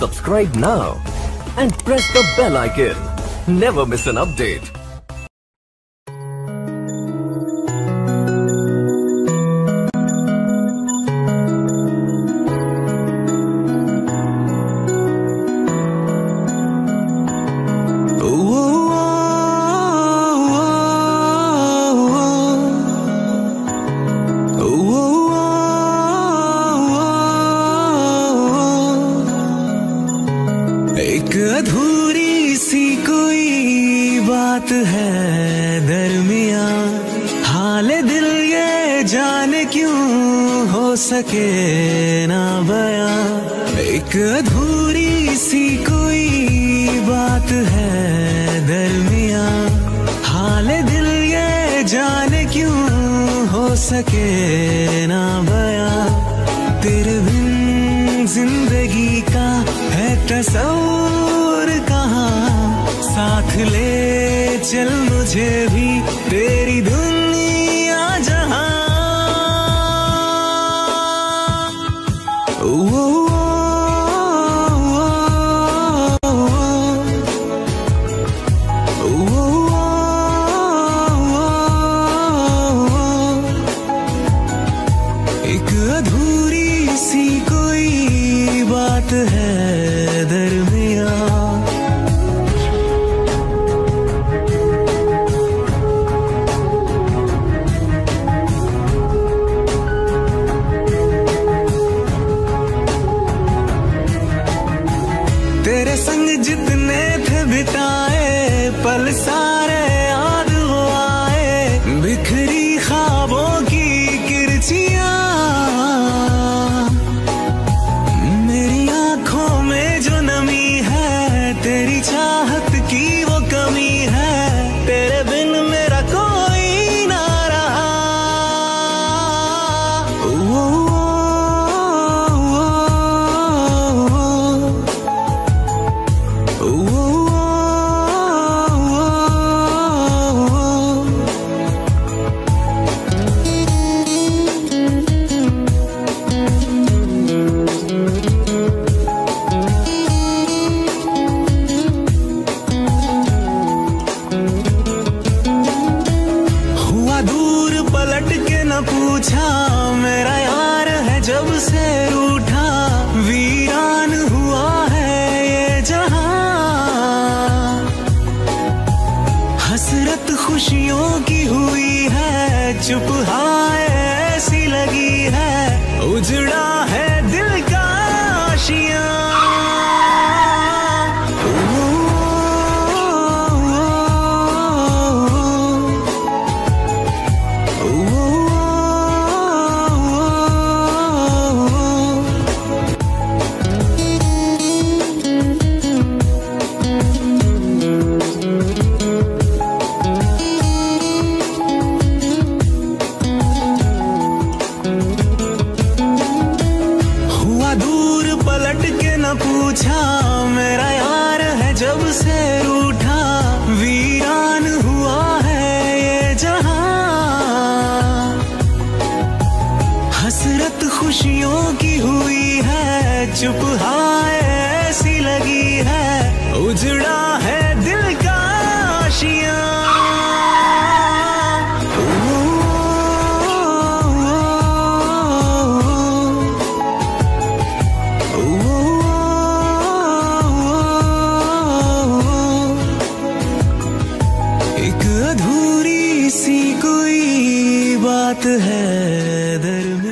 Subscribe now and press the bell icon. Never miss an update. एक अधूरी सी कोई बात है दरमिया, हाल दिल ये जाने क्यों हो सके ना बयां। एक अधूरी सी कोई बात है दरमिया, हाल दिल ये जाने क्यों हो सके ना बयां। तेरे बिन जिंदगी का है तस्वीर कहाँ, साथ ले चल मुझे भी तेरी दुनिया जहाँ। एक अधूरी सी कोई बात है दरमिया। तेरे संग जितने थे बिताए पल सारे याद वो आए, बिखरी ख्वाबों की किरचियां मेरी आंखों में जो नमी है, तेरी चाहत की वो कमी है। तेरे बिन मेरा कोई ना रहा। दूर पलट के न पूछा, मेरा यार है जब से रूठा। वीरान हुआ है ये जहां, हसरत खुशियों की हुई है, चुप हाय ऐसी लगी है। उजड़ा है दिल का आशियां, पूछा मेरा यार है जब से रूठा। वीरान हुआ है ये जहां, हसरत खुशियों की हुई है, चुप हाय ऐसी लगी है। उजड़ा है दिल का आशियां, एक अधूरी सी कोई बात है दरमिया।